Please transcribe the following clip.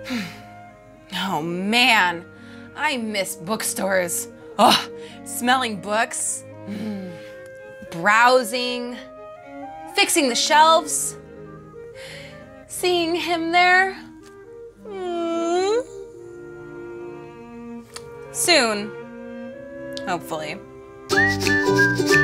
Oh man, I miss bookstores. Oh, smelling books, browsing, fixing the shelves, seeing him there. Soon, hopefully.